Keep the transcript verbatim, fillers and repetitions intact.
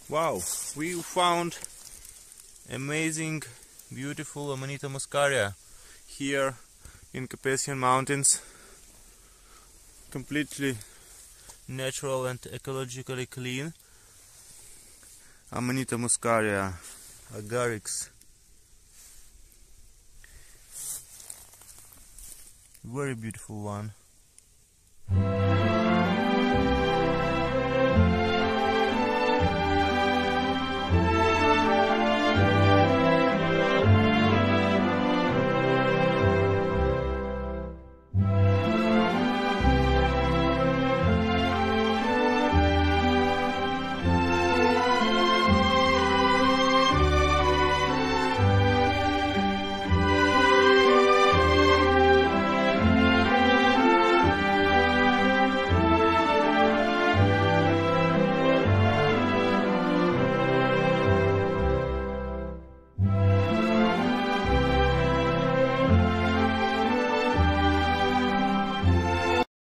Wow, we found amazing, beautiful Amanita muscaria here in Carpathian mountains. Completely natural and ecologically clean. Amanita muscaria, agarics. Very beautiful one.